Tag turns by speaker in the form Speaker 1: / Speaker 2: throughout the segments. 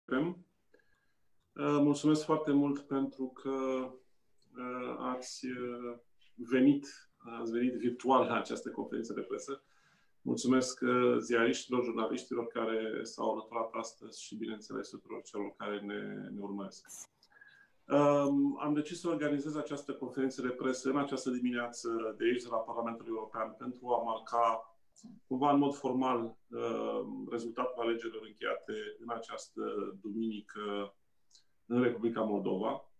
Speaker 1: începem. Mulțumesc foarte mult pentru că ați venit virtual la această conferință de presă. Mulțumesc ziariștilor, jurnaliștilor care s-au alăturat astăzi și, bineînțeles, tuturor celor care ne urmăresc. Am decis să organizez această conferință de presă în această dimineață de aici, de la Parlamentul European, pentru a marca cumva în mod formal rezultatul alegerilor încheiate în această duminică în Republica Moldova.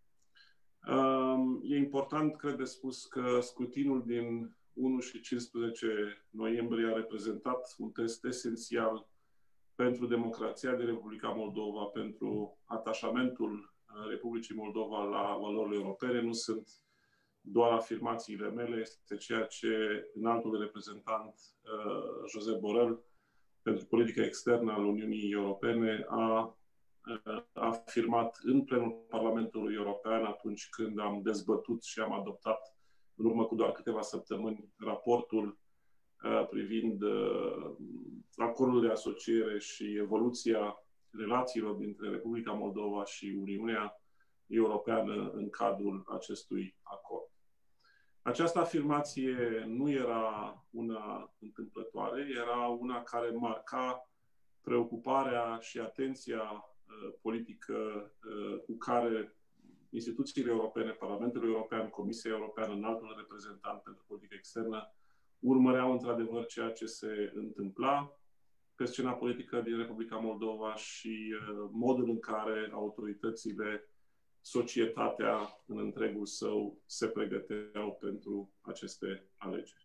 Speaker 1: E important, cred de spus, că scrutinul din 1 și 15 noiembrie a reprezentat un test esențial pentru democrația din Republica Moldova, pentru atașamentul Republicii Moldova la valorile europene. Nu sunt doar afirmațiile mele, este ceea ce înaltul reprezentant Josep Borrell pentru politica externă al Uniunii Europene a afirmat în plenul Parlamentului European atunci când am dezbătut și am adoptat în urmă cu doar câteva săptămâni raportul privind acordul de asociere și evoluția relațiilor dintre Republica Moldova și Uniunea Europeană în cadrul acestui acord. Această afirmație nu era una întâmplătoare, era una care marca preocuparea și atenția politică cu care instituțiile europene, Parlamentul European, Comisia Europeană, înaltul reprezentant pentru politică externă, urmăreau într-adevăr ceea ce se întâmpla pe scena politică din Republica Moldova și modul în care autoritățile, societatea în întregul său se pregăteau pentru aceste alegeri.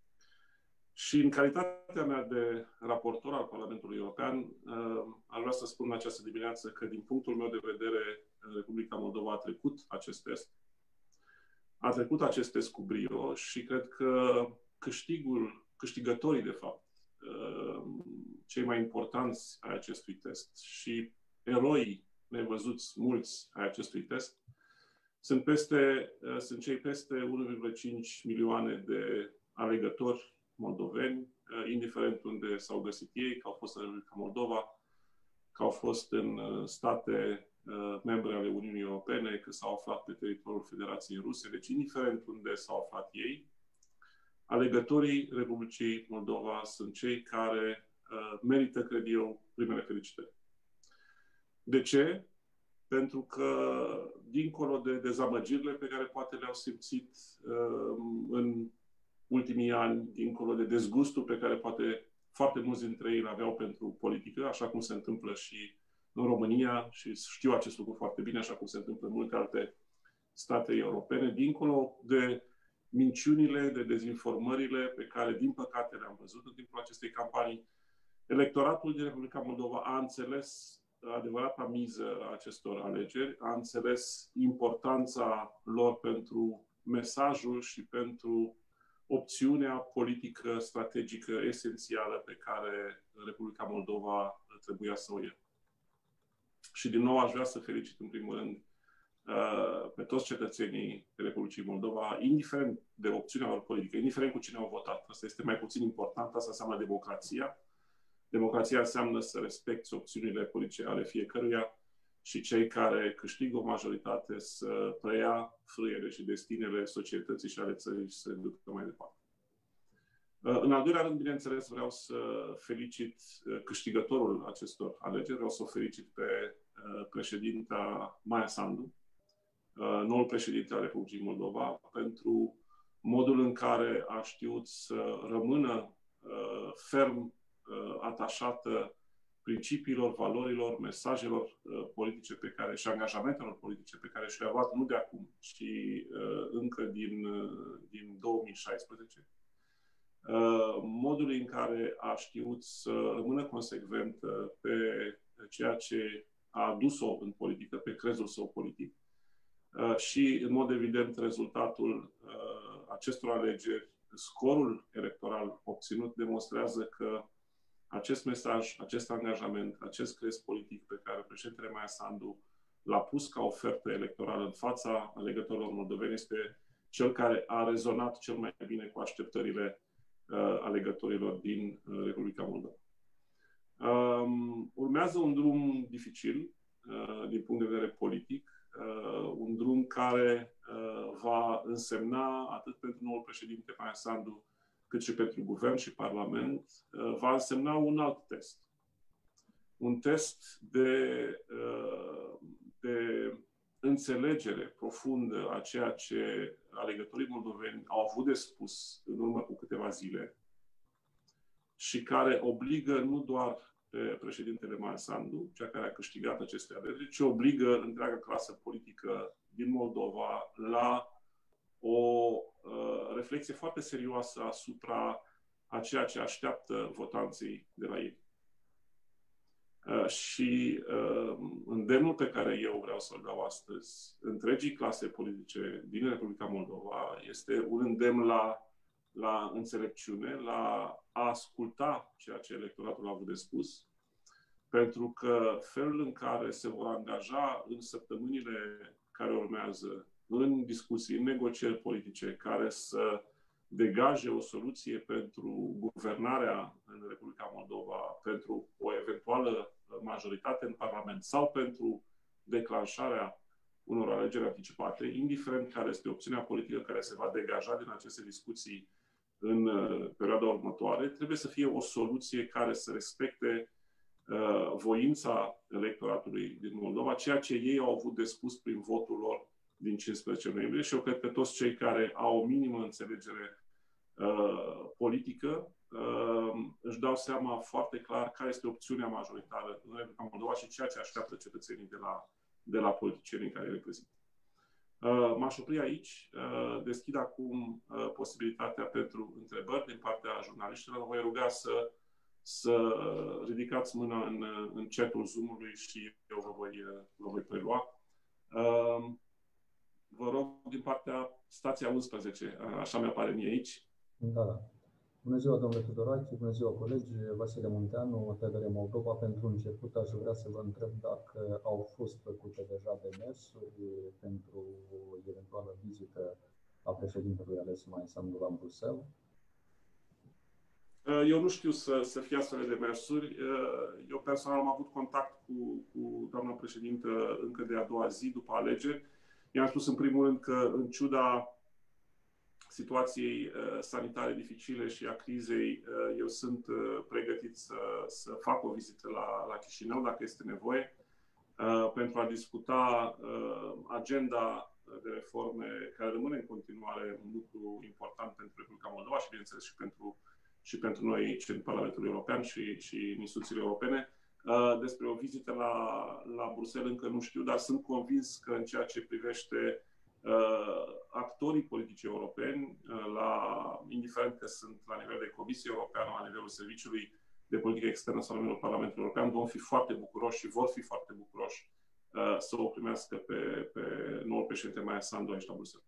Speaker 1: Și în calitatea mea de raportor al Parlamentului European, aș vrea să spun în această dimineață că, din punctul meu de vedere, Republica Moldova a trecut acest test. A trecut acest test cu brio și cred că câștigătorii, de fapt, cei mai importanți ai acestui test și eroii nevăzuți mulți ai acestui test sunt cei peste 1,5 milioane de alegători moldoveni, indiferent unde s-au găsit ei, că au fost în Republica Moldova, că au fost în state membre ale Uniunii Europene, că s-au aflat pe teritoriul Federației Ruse, deci indiferent unde s-au aflat ei, alegătorii Republicii Moldova sunt cei care merită, cred eu, primele felicitări. De ce? Pentru că, dincolo de dezamăgirile pe care poate le-au simțit în ultimii ani, dincolo de dezgustul pe care poate foarte mulți dintre ei îl aveau pentru politică, așa cum se întâmplă și în România, și știu acest lucru foarte bine, așa cum se întâmplă în multe alte state europene, dincolo de minciunile, de dezinformările pe care, din păcate, le-am văzut în timpul acestei campanii, electoratul din Republica Moldova a înțeles adevărata miză a acestor alegeri, a înțeles importanța lor pentru mesajul și pentru opțiunea politică strategică esențială pe care Republica Moldova trebuia să o ia. Și din nou aș vrea să felicit în primul rând pe toți cetățenii Republicii Moldova, indiferent de opțiunea lor politică, indiferent cu cine au votat. Asta este mai puțin important, asta înseamnă democrația. Democrația înseamnă să respecti opțiunile politice ale fiecăruia și cei care câștigă o majoritate să preia frâiele și destinele societății și ale țării și să le ducă mai departe. În al doilea rând, bineînțeles, vreau să felicit câștigătorul acestor alegeri. Vreau să o felicit pe președinta Maia Sandu, noul președinte al Republicii Moldova, pentru modul în care a știut să rămână ferm atașată principiilor, valorilor, mesajelor politice pe care și angajamentelor politice pe care și le-a luat nu de acum, ci încă din 2016. Modul în care a știut să rămână consecventă pe ceea ce a adus-o în politică, pe crezul său politic. Și, în mod evident, rezultatul acestor alegeri, scorul electoral obținut, demonstrează că acest mesaj, acest angajament, acest crez politic pe care președintele Maia Sandu l-a pus ca ofertă electorală în fața alegătorilor moldoveni este cel care a rezonat cel mai bine cu așteptările alegătorilor din Republica Moldova. Urmează un drum dificil, din punct de vedere politic, un drum care va însemna atât pentru noul președinte Maia Sandu, cât și pentru guvern și parlament, va însemna un alt test. Un test de înțelegere profundă a ceea ce alegătorii moldoveni au avut de spus în urmă cu câteva zile și care obligă nu doar pe președintele Maia Sandu, cea care a câștigat aceste alegeri, ci obligă întreaga clasă politică din Moldova la o reflexie foarte serioasă asupra a ceea ce așteaptă votanții de la ei. Și îndemnul pe care eu vreau să-l dau astăzi întregii clase politice din Republica Moldova este un îndemn la înțelepciune, la a asculta ceea ce electoratul a avut de spus, pentru că felul în care se vor angaja în săptămânile care urmează în discuții, în negocieri politice, care să degaje o soluție pentru guvernarea în Republica Moldova, pentru o eventuală majoritate în Parlament sau pentru declanșarea unor alegeri anticipate, indiferent care este opțiunea politică care se va degaja din aceste discuții în perioada următoare, trebuie să fie o soluție care să respecte voința electoratului din Moldova, ceea ce ei au avut de spus prin votul lor din 15 noiembrie și eu cred că toți cei care au o minimă înțelegere politică își dau seama foarte clar care este opțiunea majoritară în Republica Moldova și ceea ce așteaptă cetățenii de la politicienii care îi reprezintă. M-aș opri aici. Deschid acum posibilitatea pentru întrebări din partea jurnaliștilor. Vă voi ruga să ridicați mâna în chatul Zoom-ului și eu vă voi prelua. Vă rog din partea stația 11, așa mi-apare mie aici.
Speaker 2: Da. Bună ziua, domnule Tudorache, bună ziua, colegi. Vasile Munteanu, TVR Moldova. Pentru început aș vrea să vă întreb dacă au fost făcute deja demersuri pentru eventuală vizită a președintelui ales Maia Sandu la Bruxelles.
Speaker 1: Eu nu știu să fie astfel de demersuri. Eu personal am avut contact cu doamna președintă încă de a doua zi după alegeri. I-am spus în primul rând că în ciuda situației sanitare dificile și a crizei, eu sunt pregătit să fac o vizită la Chișinău, dacă este nevoie, pentru a discuta agenda de reforme care rămâne în continuare un lucru important pentru Republica Moldova și, bineînțeles, și pentru noi, cei din Parlamentul European și instituțiile europene. Despre o vizită la Bruxelles încă nu știu, dar sunt convins că în ceea ce privește actorii politici europeni, indiferent că sunt la nivel de Comisie Europeană, la nivelul Serviciului de Politică Externă sau la nivelul Parlamentului European, vom fi foarte bucuroși și vor fi foarte bucuroși să o primească pe noul președinte Maia Sandu aici la Bruxelles.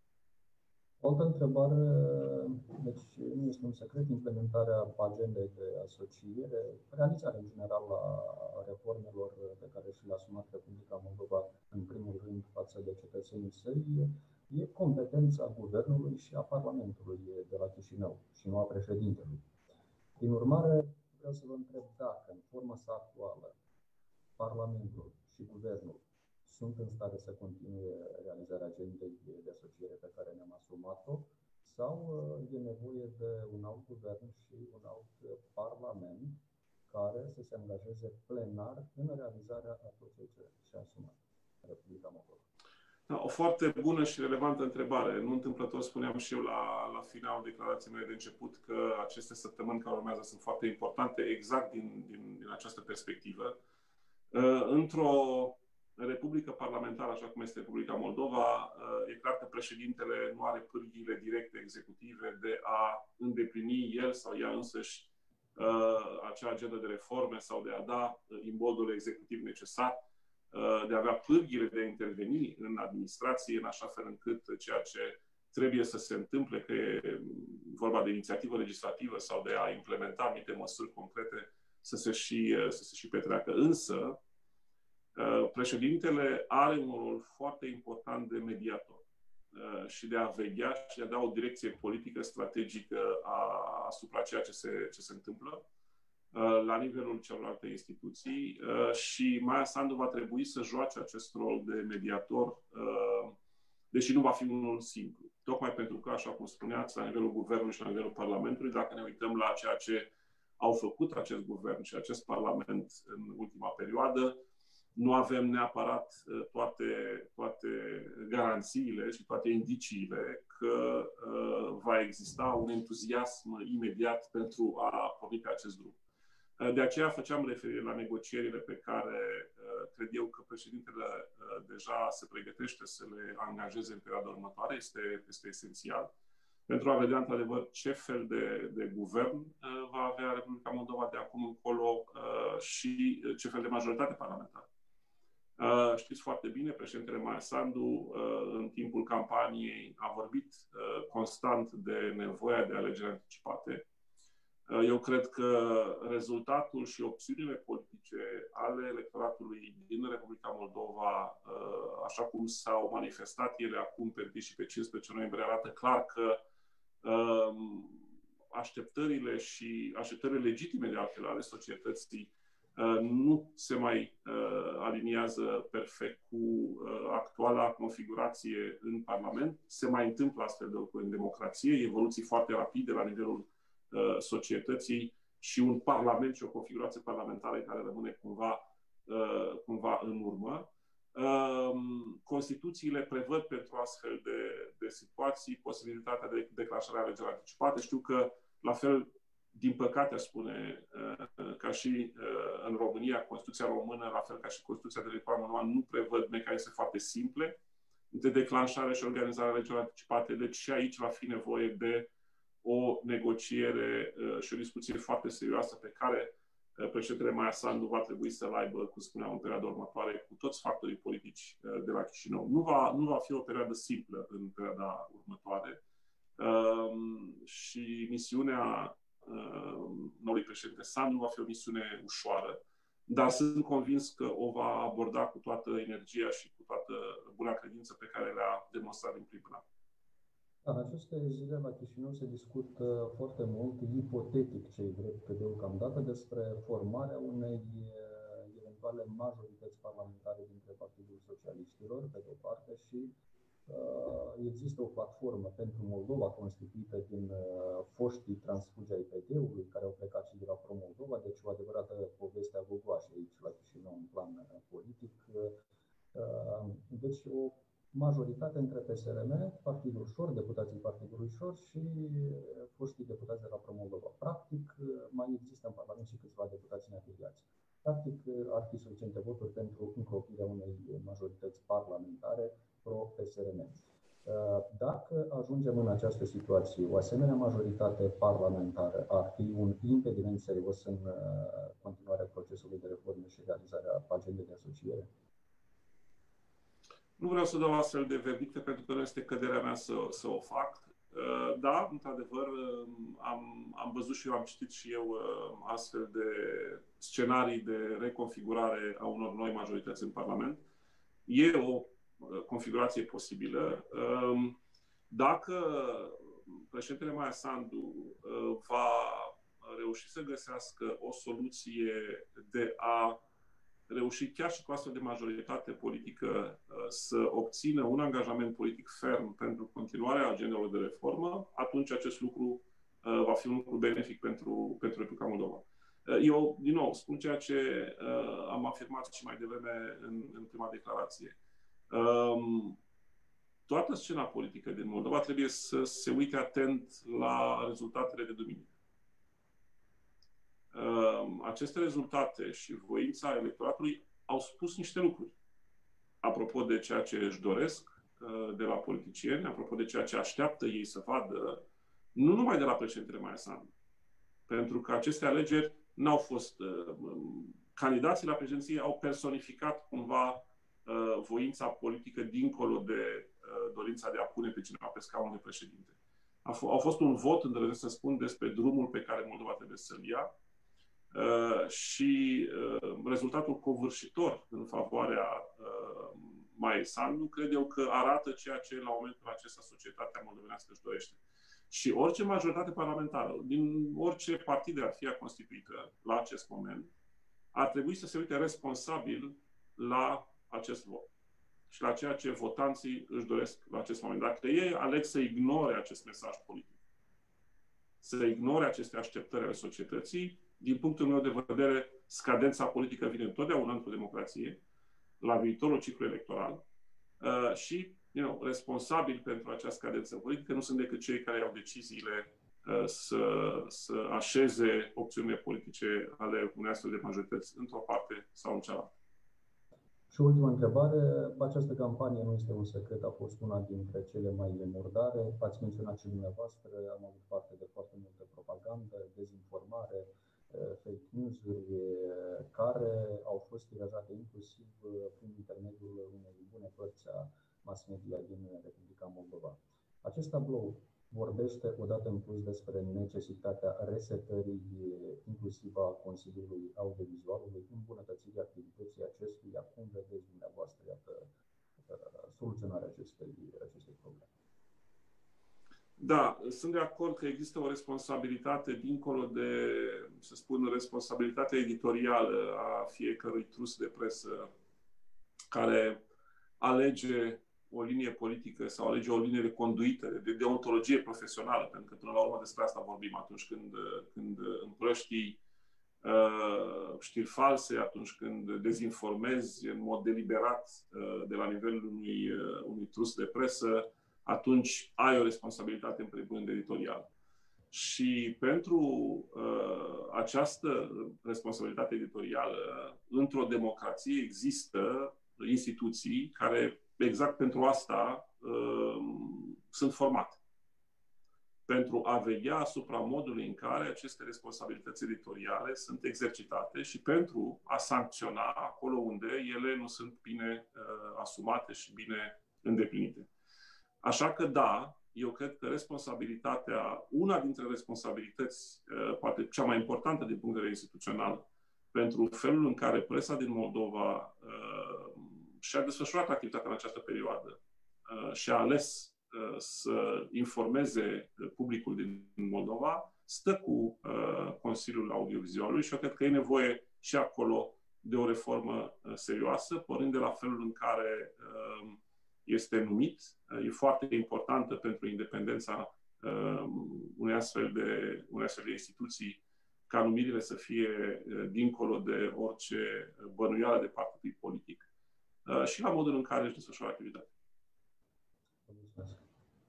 Speaker 2: O altă întrebare, deci nu este un secret, implementarea agendei de asociere, realizarea în general a reformelor pe care și le-a asumat Republica Moldova, în primul rând față de cetățenii săi, e competența Guvernului și a Parlamentului de la Chișinău și nu a președintelui. Prin urmare, vreau să vă întreb dacă, în forma sa actuală, Parlamentul și Guvernul sunt în stare să continue realizarea agendei de asociere pe care ne-am asumat-o, sau e nevoie de un alt guvern și un alt parlament care să se angajeze plenar în realizarea a tot ceea ce și-a asumat Republica Moldova?
Speaker 1: Da, o foarte bună și relevantă întrebare. Nu întâmplător spuneam și eu la finalul declarației mele de început că aceste săptămâni care urmează sunt foarte importante exact din această perspectivă. Într-o Republică parlamentară, așa cum este Republica Moldova, e clar că președintele nu are pârghiile directe executive de a îndeplini el sau ea însăși acea agendă de reforme sau de a da imboldul executiv necesar, de a avea pârghiile de a interveni în administrație, în așa fel încât ceea ce trebuie să se întâmple, că e vorba de inițiativă legislativă sau de a implementa anumite măsuri concrete, să se și petreacă. Însă, președintele are un rol foarte important de mediator și de a veghea și de a da o direcție politică strategică asupra ceea ce se întâmplă. la nivelul celorlalte instituții și Maia Sandu va trebui să joace acest rol de mediator, deși nu va fi unul simplu. Tocmai pentru că, așa cum spuneați, la nivelul guvernului și la nivelul Parlamentului, dacă ne uităm la ceea ce au făcut acest guvern și acest Parlament în ultima perioadă, nu avem neapărat toate garanțiile și toate indiciile că va exista un entuziasm imediat pentru a porni pe acest drum. De aceea făceam referire la negocierile pe care cred eu că președintele deja se pregătește să le angajeze în perioada următoare. Este esențial pentru a vedea într-adevăr ce fel de guvern va avea Republica Moldova de acum încolo și ce fel de majoritate parlamentară. Știți foarte bine, președintele Maia Sandu în timpul campaniei a vorbit constant de nevoia de alegeri anticipate. Eu cred că rezultatul și opțiunile politice ale electoratului din Republica Moldova, așa cum s-au manifestat ele acum pe 1 și pe 15 noiembrie, arată clar că așteptările legitime de altfel ale societății nu se mai aliniază perfect cu actuala configurație în Parlament. Se mai întâmplă astfel de lucruri în democrație, evoluții foarte rapide la nivelul societății și un parlament și o configurație parlamentară care rămâne cumva în urmă. Constituțiile prevăd pentru astfel de situații posibilitatea de declanșare a alegerilor anticipate. Știu că, la fel, din păcate, aș spune, ca și în România, Constituția română, la fel ca și Constituția de Republica Moldova, nu prevăd mecanisme foarte simple de declanșare și organizare a alegerilor anticipate. Deci și aici va fi nevoie de o negociere și o discuție foarte serioasă pe care președintele Maia Sandu va trebui să-l aibă, cum spuneam, în perioada următoare cu toți factorii politici de la Chișinău. Nu va fi o perioadă simplă în perioada următoare și misiunea noului președinte Sandu nu va fi o misiune ușoară, dar sunt convins că o va aborda cu toată energia și cu toată buna credință pe care le-a demonstrat din primul an.
Speaker 2: În aceste zile la Chișinău se discută foarte mult, ipotetic cei drept deocamdată, despre formarea unei eventuale majorități parlamentare dintre Partidul Socialiștilor, pe de o parte, și există o platformă pentru Moldova constituită din foștii transfugi ai PD-ului, care au plecat și de la Pro-Moldova, deci o adevărată poveste a gogoașă aici la Chișinău în plan politic. Deci o majoritate între PSRM, Partidul Șor, deputații Partidului Șor și foștii deputați de la Pro-Moldova. Practic, mai există în Parlament și câțiva deputați neafiliați. Practic, ar fi suficiente voturi pentru încopirea unei majorități parlamentare pro-PSRM. Dacă ajungem în această situație, o asemenea majoritate parlamentară ar fi un impediment serios în continuarea procesului de reforme și realizarea agendei de asociere?
Speaker 1: Nu vreau să dau astfel de verdicte pentru că nu este căderea mea să o fac. Da, într-adevăr, am văzut și eu, am citit și eu astfel de scenarii de reconfigurare a unor noi majorități în Parlament. E o configurație posibilă. Dacă președintele Maia Sandu va reuși să găsească o soluție de a reuși chiar și cu astfel de majoritate politică să obțină un angajament politic ferm pentru continuarea agendelor de reformă, atunci acest lucru va fi un lucru benefic pentru Republica Moldova. Eu, din nou, spun ceea ce am afirmat și mai devreme în prima declarație. Toată scena politică din Moldova trebuie să se uite atent la rezultatele de duminică. Aceste rezultate și voința electoratului au spus niște lucruri. Apropo de ceea ce își doresc de la politicieni, apropo de ceea ce așteaptă ei să vadă, nu numai de la președintele Maia Sandu. Pentru că aceste alegeri n-au fost... Candidații la președinție au personificat cumva voința politică dincolo de dorința de a pune pe cineva pe scaunul de președinte. Au fost un vot, îndrăznesc să spun, despre drumul pe care Moldova trebuie să-l ia și rezultatul covârșitor în favoarea Maiei Sandu, cred eu că arată ceea ce la momentul acesta societatea moldovenească își dorește. Și orice majoritate parlamentară, din orice partid ar fi constituită la acest moment, ar trebui să se uite responsabil la acest vot și la ceea ce votanții își doresc la acest moment. Dacă ei aleg să ignore acest mesaj politic, să ignore aceste așteptări ale societății, din punctul meu de vedere, scadența politică vine întotdeauna într-o democrație, la viitorul ciclu electoral, și responsabili pentru această scadență politică nu sunt decât cei care iau deciziile să așeze opțiunile politice ale unei astfel de majorități într-o parte sau în cealaltă.
Speaker 2: Și ultima întrebare, această campanie nu este un secret, a fost una dintre cele mai murdare. Ați menționat și dumneavoastră, am avut parte de foarte multă propagandă, dezinformare, fake news-uri care au fost tirajate inclusiv prin intermediul unei bune părți a mass media din Republica Moldova. Acest tablou vorbește odată în plus despre necesitatea resetării inclusiv a Consiliului Audiovizualului, îmbunătățirii activității acestuia. Cum vedeți dumneavoastră, iată, soluționarea acestei probleme?
Speaker 1: Da, sunt de acord că există o responsabilitate dincolo de, să spun, responsabilitatea editorială a fiecărui trus de presă care alege o linie politică sau alege o linie de conduită, de deontologie profesională, pentru că până la urmă despre asta vorbim atunci când împrăștii știri false, atunci când dezinformezi în mod deliberat de la nivelul unui trus de presă, atunci ai o responsabilitate în primul rând editorială. Și pentru această responsabilitate editorială, într-o democrație există instituții care exact pentru asta sunt formate. Pentru a veghea asupra modului în care aceste responsabilități editoriale sunt exercitate și pentru a sancționa acolo unde ele nu sunt bine asumate și bine îndeplinite. Așa că da, eu cred că una dintre responsabilități, poate cea mai importantă din punct de vedere instituțional, pentru felul în care presa din Moldova și-a desfășurat activitatea în această perioadă și a ales să informeze publicul din Moldova, stă cu Consiliul Audiovizualului și eu cred că e nevoie și acolo de o reformă serioasă, pornind de la felul în care este numit. E foarte importantă pentru independența unei astfel de instituții ca numirile să fie dincolo de orice bănuială de partid politic și la modul în care își desfășoară activitatea.
Speaker 2: Mulțumesc.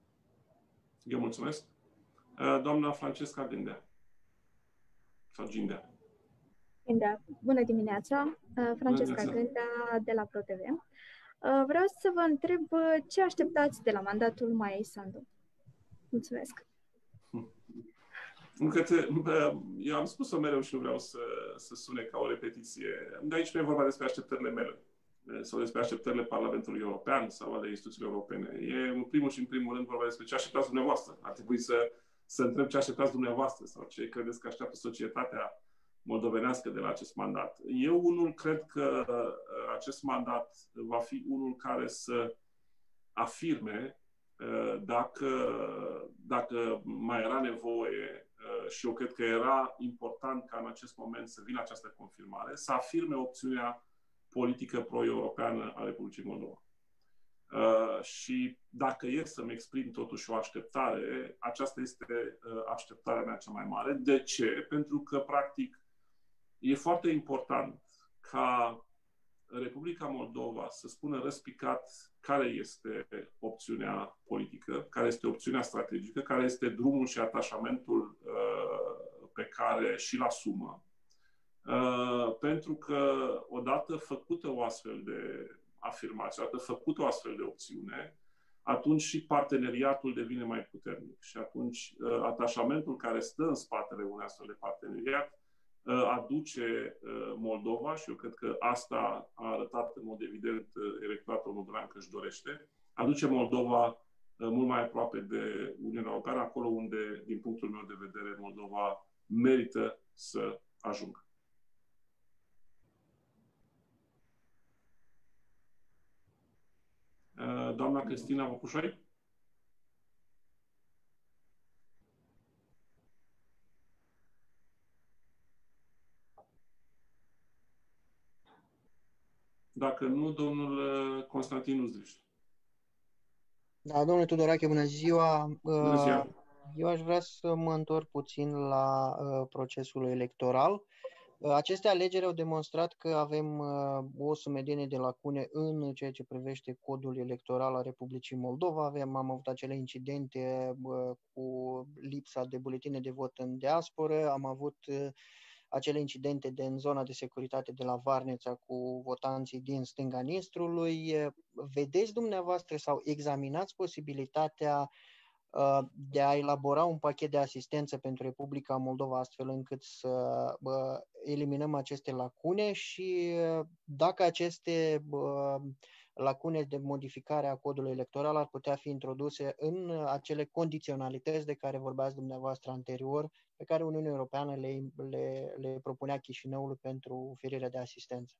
Speaker 1: Eu mulțumesc. Doamna Francesca Gândea. Sau Gindea.
Speaker 3: Gândea. Bună dimineața. Francesca Gândea de la ProTV. Vreau să vă întreb ce așteptați de la mandatul Maiei Sandu. Mulțumesc.
Speaker 1: Eu am spus-o mereu și nu vreau să sune ca o repetiție. De aici nu e vorba despre așteptările mele sau despre așteptările Parlamentului European sau ale instituțiilor europene. E în primul și în primul rând vorba despre ce așteptați dumneavoastră. Ar trebui să întreb ce așteptați dumneavoastră sau ce credeți că așteaptă societatea moldovenească de la acest mandat. Eu unul cred că acest mandat va fi unul care să afirme dacă mai era nevoie, și eu cred că era important ca în acest moment să vină această confirmare, să afirme opțiunea politică pro-europeană a Republicii Moldova. Și dacă e să-mi exprim totuși o așteptare, aceasta este așteptarea mea cea mai mare. De ce? Pentru că, practic, e foarte important ca Republica Moldova să spună răspicat care este opțiunea politică, care este opțiunea strategică, care este drumul și atașamentul pe care și-l asumă. Pentru că odată făcută o astfel de afirmație, odată făcută o astfel de opțiune, atunci și parteneriatul devine mai puternic. Și atunci atașamentul care stă în spatele unui astfel de parteneriat aduce Moldova, și eu cred că asta a arătat în mod evident electoratul moldovean că își dorește, aduce Moldova mult mai aproape de Uniunea Europeană, acolo unde, din punctul meu de vedere, Moldova merită să ajungă. Doamna Cristina Văpușoi? Dacă nu, domnul Constantin Uzdriș.
Speaker 4: Da, domnule Tudorache, bună ziua!
Speaker 1: Bună ziua!
Speaker 4: Eu aș vrea să mă întorc puțin la procesul electoral. Aceste alegeri au demonstrat că avem o sumedenie de lacune în ceea ce privește codul electoral al Republicii Moldova. Am avut acele incidente cu lipsa de buletine de vot în diasporă, am avut acele incidente în zona de securitate de la Varneța cu votanții din stânga Nistrului. Vedeți dumneavoastră sau examinați posibilitatea de a elabora un pachet de asistență pentru Republica Moldova astfel încât să eliminăm aceste lacune și dacă aceste lacune de modificare a codului electoral ar putea fi introduse în acele condiționalități de care vorbeați dumneavoastră anterior, pe care Uniunea Europeană le propunea Chișinăului pentru oferirea de asistență.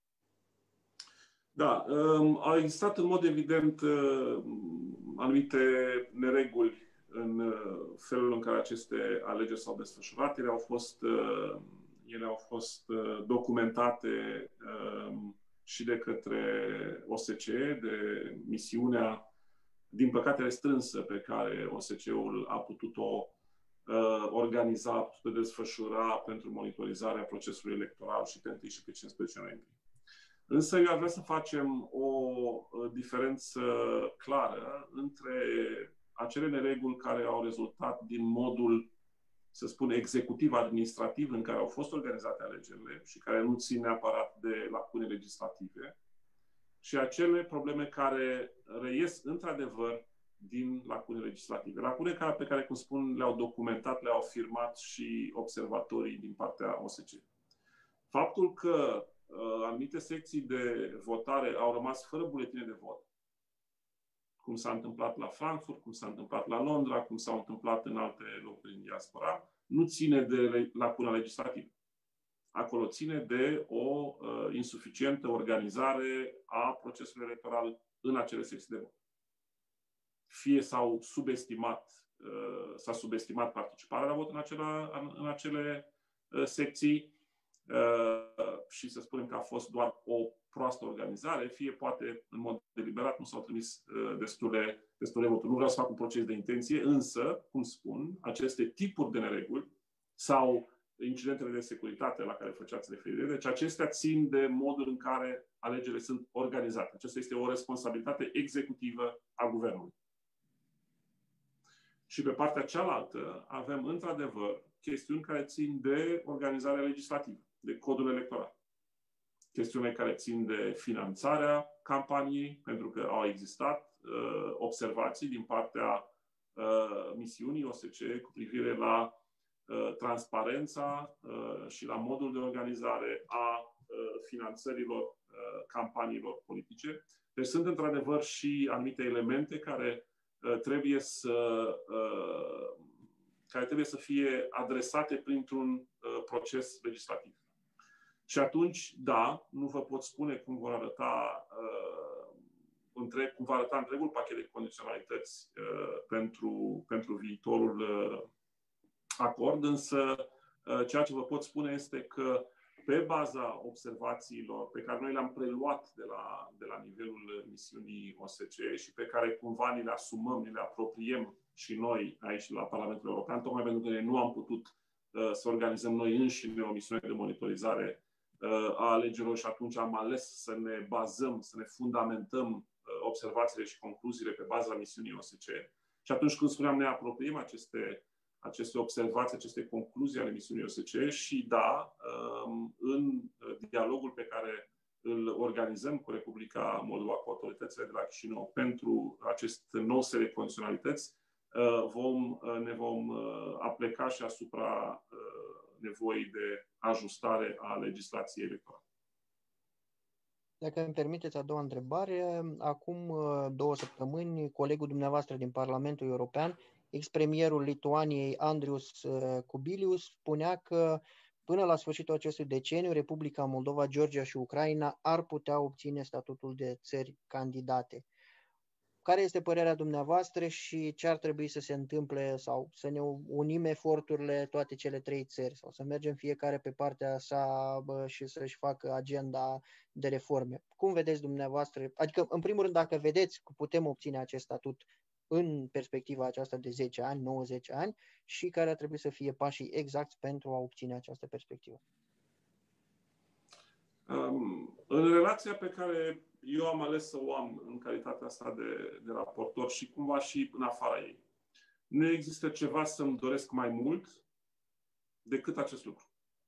Speaker 1: Da, au existat în mod evident anumite nereguli în felul în care aceste alegeri s-au desfășurat. Ele au fost documentate și de către OSCE, de misiunea, din păcate restrânsă, pe care OSCE-ul a putut-o organiza, a putut-o desfășura pentru monitorizarea procesului electoral și pe 1 și pe 15 noiembrie. Însă eu aș vrea să facem o diferență clară între acele nereguli care au rezultat din modul, să spun, executiv-administrativ în care au fost organizate alegerile și care nu țin neapărat de lacune legislative, și acele probleme care reies într-adevăr din lacune legislative. Lacune pe care, cum spun, le-au documentat, le-au afirmat și observatorii din partea OSCE. Faptul că anumite secții de votare au rămas fără buletine de vot, cum s-a întâmplat la Frankfurt, cum s-a întâmplat la Londra, cum s-a întâmplat în alte locuri în diaspora, nu ține de lacuna legislativă. Acolo ține de o insuficientă organizare a procesului electoral în acele secții de vot. Fie s-a subestimat participarea la vot în acele secții, și să spunem că a fost doar o proastă organizare, fie poate în mod deliberat nu s-au trimis destule voturi. Nu vreau să fac un proces de intenție, însă, cum spun, aceste tipuri de nereguli sau incidentele de securitate la care făceați referire, deci acestea țin de modul în care alegerile sunt organizate. Aceasta este o responsabilitate executivă a guvernului. Și pe partea cealaltă avem, într-adevăr, chestiuni care țin de organizarea legislativă, de codul electoral. Chestiuni care țin de finanțarea campaniei, pentru că au existat observații din partea misiunii OSCE cu privire la transparența și la modul de organizare a finanțărilor campaniilor politice. Deci sunt, într-adevăr, și anumite elemente care trebuie să fie adresate printr-un proces legislativ. Și atunci, da, nu vă pot spune cum va arăta întregul pachet de condiționalități pentru viitorul acord, însă ceea ce vă pot spune este că pe baza observațiilor pe care noi le-am preluat de la nivelul misiunii OSCE și pe care cumva ni le asumăm, ni le apropiem și noi aici la Parlamentul European, tocmai pentru că noi nu am putut să organizăm noi înșine o misiune de monitorizare a alegerilor și atunci am ales să ne bazăm, să ne fundamentăm observațiile și concluziile pe baza misiunii OSCE. Și atunci când spuneam ne apropiem aceste observații, aceste concluzii ale misiunii OSCE și da, în dialogul pe care îl organizăm cu Republica Moldova, cu autoritățile de la Chișinău pentru acest nou set de condiționalități, ne vom apleca și asupra nevoii de ajustare a legislației electorale.
Speaker 4: Dacă îmi permiteți a doua întrebare, acum 2 săptămâni, colegul dumneavoastră din Parlamentul European, ex-premierul Lituaniei Andrius Kubilius, spunea că până la sfârșitul acestui deceniu, Republica Moldova, Georgia și Ucraina ar putea obține statutul de țări candidate. Care este părerea dumneavoastră și ce ar trebui să se întâmple sau să ne unim eforturile toate cele trei țări sau să mergem fiecare pe partea sa și să-și facă agenda de reforme? Cum vedeți dumneavoastră? Adică, în primul rând, dacă vedeți că putem obține acest statut în perspectiva aceasta de 10 ani, 90 ani și care ar trebui să fie pașii exacti pentru a obține această perspectivă?
Speaker 1: În relația pe care eu am ales să o am în calitatea asta de raportor și cumva și în afara ei, nu există ceva să-mi doresc mai mult decât acest lucru.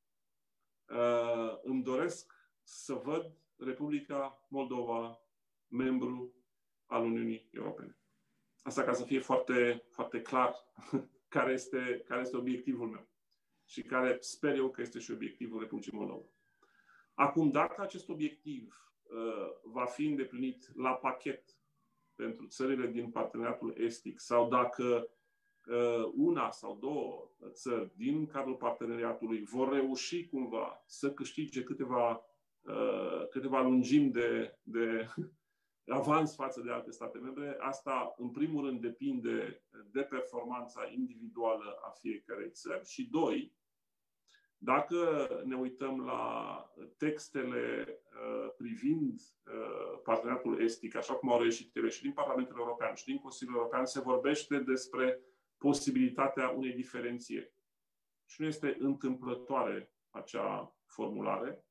Speaker 1: Îmi doresc să văd Republica Moldova membru al Uniunii Europene. Asta ca să fie foarte, foarte clar care este obiectivul meu și care sper eu că este și obiectivul Republicii Moldova. Acum, dacă acest obiectiv va fi îndeplinit la pachet pentru țările din parteneriatul estic sau dacă una sau două țări din cadrul parteneriatului vor reuși cumva să câștige câteva lungimi de avans față de alte state membre, asta în primul rând depinde de performanța individuală a fiecărei țări și doi, dacă ne uităm la textele privind parteneriatul estic, așa cum au reieșit ele și din Parlamentul European și din Consiliul European, se vorbește despre posibilitatea unei diferențieri. Și nu este întâmplătoare acea formulare.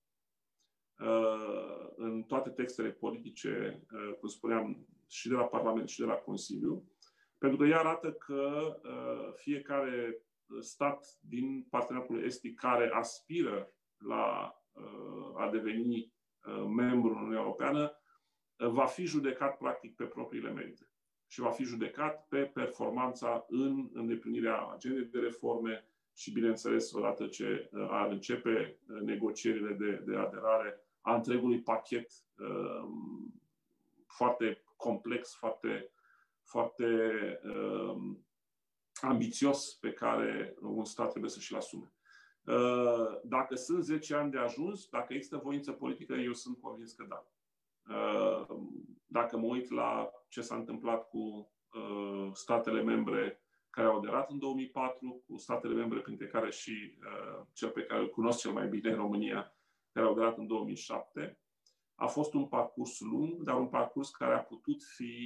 Speaker 1: În toate textele politice, cum spuneam, și de la Parlament și de la Consiliu, pentru că ea arată că fiecare stat din parteneriatul estic care aspiră la a deveni membru în Uniunea Europeană va fi judecat practic pe propriile merite și va fi judecat pe performanța în îndeplinirea agendei de reforme și, bineînțeles, odată ce ar începe negocierile de aderare a întregului pachet foarte complex, foarte ambițios pe care un stat trebuie să și-l asume. Dacă sunt 10 ani de ajuns, dacă există voință politică, eu sunt convins că da. Dacă mă uit la ce s-a întâmplat cu statele membre care au aderat în 2004, cu statele membre printre care și cel pe care îl cunosc cel mai bine, România, care au aderat în 2007, a fost un parcurs lung, dar un parcurs care a putut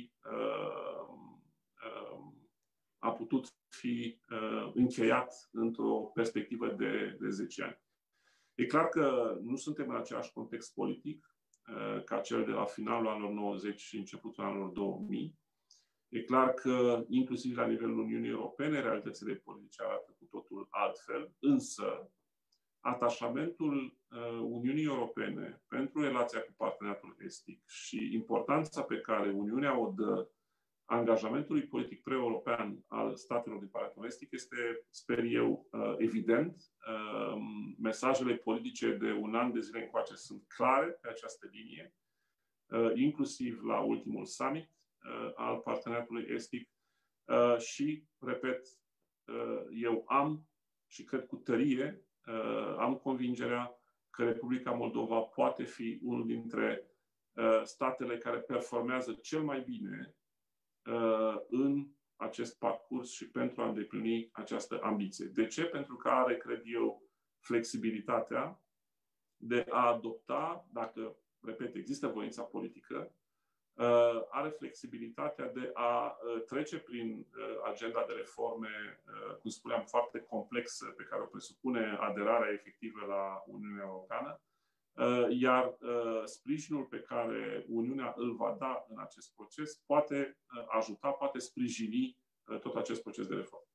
Speaker 1: fi încheiat într-o perspectivă de 10 ani. E clar că nu suntem în același context politic ca cel de la finalul anilor 90 și începutul anilor 2000. E clar că, inclusiv la nivelul Uniunii Europene, realitățile politice arată cu totul altfel, însă atașamentul Uniunii Europene pentru relația cu parteneriatul estic și importanța pe care Uniunea o dă angajamentului politic pre-european al statelor din parteneriatul estic este, sper eu, evident. Mesajele politice de un an de zile încoace sunt clare pe această linie, inclusiv la ultimul summit al parteneriatului estic și, repet, eu am și cred cu tărie, am convingerea că Republica Moldova poate fi unul dintre statele care performează cel mai bine în acest parcurs și pentru a îndeplini această ambiție. De ce? Pentru că are, cred eu, flexibilitatea de a adopta, dacă, repet, există voința politică, are flexibilitatea de a trece prin agenda de reforme, cum spuneam, foarte complexă, pe care o presupune aderarea efectivă la Uniunea Europeană, iar sprijinul pe care Uniunea îl va da în acest proces poate ajuta, poate sprijini tot acest proces de reformă.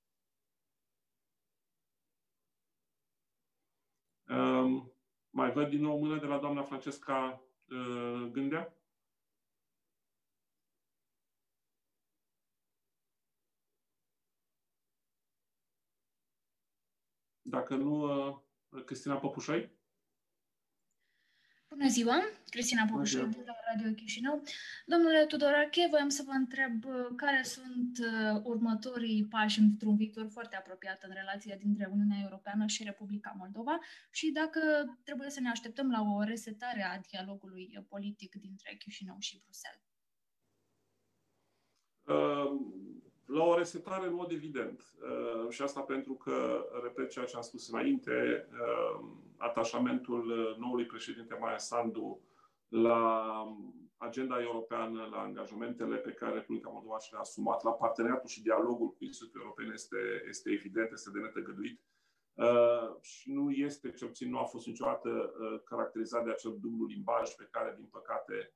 Speaker 1: Mai văd din nou mână de la doamna Francesca Gândea? Dacă nu, Cristina Păpușoi?
Speaker 5: Bună ziua! Cristina Păpușoi de la Radio Chișinău. Domnule Tudorache, voiam să vă întreb care sunt următorii pași într-un viitor foarte apropiat în relația dintre Uniunea Europeană și Republica Moldova și dacă trebuie să ne așteptăm la o resetare a dialogului politic dintre Chișinău și Bruxelles.
Speaker 1: La o resetare, în mod evident. Și asta pentru că, repet ceea ce am spus înainte, atașamentul noului președinte Maia Sandu la agenda europeană, la angajamentele pe care Republica Moldova și le-a asumat, la parteneriatul și dialogul cu instituțiile europene este evident, este de netăgăduit. Și nu este, cel puțin nu a fost niciodată caracterizat de acel dublu limbaj pe care, din păcate,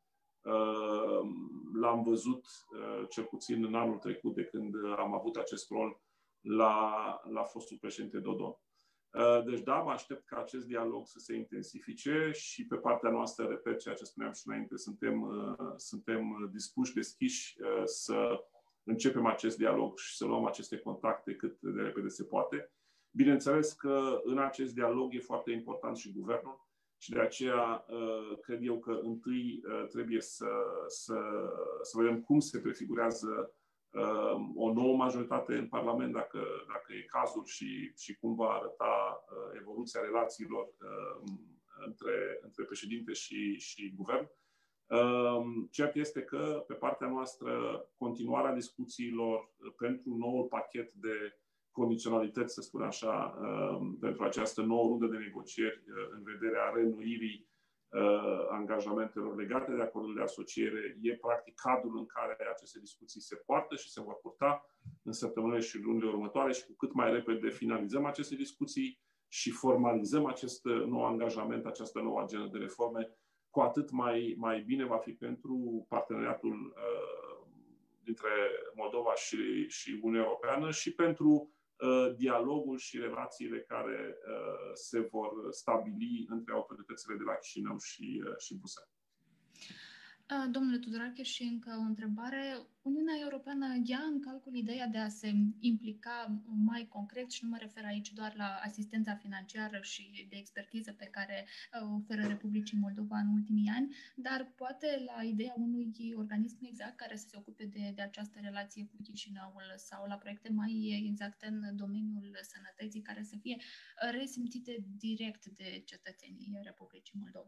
Speaker 1: l-am văzut cel puțin în anul trecut, de când am avut acest rol la fostul președinte Dodon. Deci da, mă aștept ca acest dialog să se intensifice și pe partea noastră, repet ceea ce spuneam și înainte, suntem dispuși, deschiși să începem acest dialog și să luăm aceste contacte cât de repede se poate. Bineînțeles că în acest dialog e foarte important și guvernul și de aceea cred eu că întâi trebuie să vedem cum se prefigurează o nouă majoritate în Parlament, dacă e cazul, și cum va arăta evoluția relațiilor între președinte și guvern. Cert este că, pe partea noastră, continuarea discuțiilor pentru noul pachet de condiționalități, să spun așa, pentru această nouă rundă de negocieri în vederea reînnoirii angajamentelor legate de acordul de asociere, e practic cadrul în care aceste discuții se poartă și se vor purta în săptămânile și lunile următoare și cu cât mai repede finalizăm aceste discuții și formalizăm acest nou angajament, această nouă agendă de reforme, cu atât mai bine va fi pentru parteneriatul dintre Moldova și Uniunea Europeană și pentru dialogul și relațiile care se vor stabili între autoritățile de la Chișinău și Bruxelles.
Speaker 5: Domnule Tudorache, și încă o întrebare. Uniunea Europeană ia în calcul ideea de a se implica mai concret, și nu mă refer aici doar la asistența financiară și de expertiză pe care o oferă Republicii Moldova în ultimii ani, dar poate la ideea unui organism exact care să se ocupe de această relație cu Chișinăul sau la proiecte mai exacte în domeniul sănătății care să fie resimțite direct de cetățenii Republicii Moldova.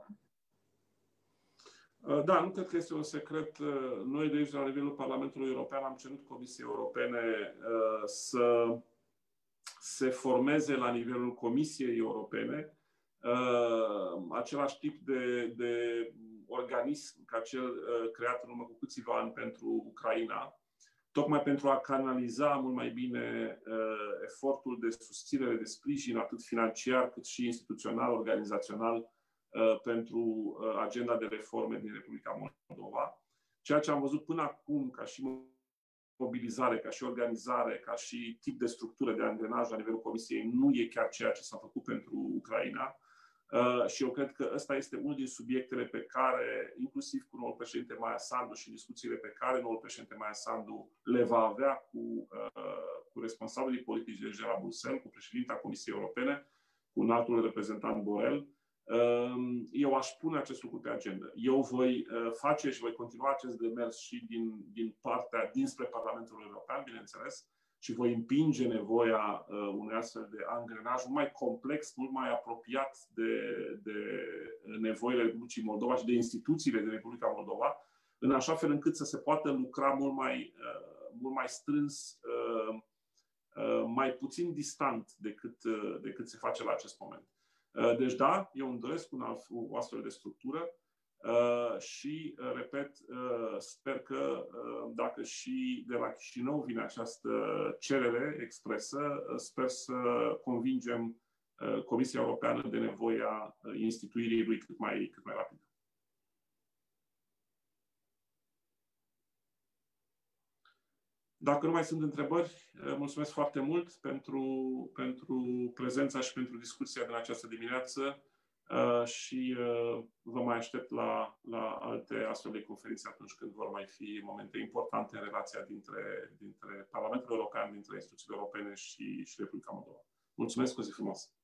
Speaker 1: Da, nu cred că este un secret. Noi de aici, la nivelul Parlamentului European, am cerut Comisiei Europene să se formeze la nivelul Comisiei Europene același tip de organism ca cel creat în urmă cu câțiva ani pentru Ucraina, tocmai pentru a canaliza mult mai bine efortul de susținere, de sprijin, atât financiar cât și instituțional, organizațional, pentru agenda de reforme din Republica Moldova. Ceea ce am văzut până acum ca și mobilizare, ca și organizare, ca și tip de structură de angrenaj la nivelul Comisiei nu e chiar ceea ce s-a făcut pentru Ucraina. Și eu cred că ăsta este unul din subiectele pe care, inclusiv cu noul președinte Maia Sandu și discuțiile pe care noul președinte Maia Sandu le va avea cu responsabilii politici de la Bruxelles, cu președinta Comisiei Europene, cu înaltul reprezentant Borrell, eu aș pune acest lucru pe agenda. Eu voi face și voi continua acest demers și din partea dinspre Parlamentul European, bineînțeles, și voi împinge nevoia unui astfel de angrenaj mult mai complex, mult mai apropiat de nevoile Republicii Moldova și de instituțiile din Republica Moldova, în așa fel încât să se poată lucra mult mai strâns, mai puțin distant decât se face la acest moment. Deci da, eu îmi doresc o astfel de structură și, repet, sper că dacă și de la Chișinău vine această cerere expresă, sper să convingem Comisia Europeană de nevoia instituirii lui cât mai rapid. Dacă nu mai sunt întrebări, mulțumesc foarte mult pentru prezența și pentru discuția din această dimineață și vă mai aștept la alte astfel de conferințe atunci când vor mai fi momente importante în relația dintre Parlamentul European, dintre instituțiile europene și Republica Moldova. Mulțumesc, o zi frumoasă!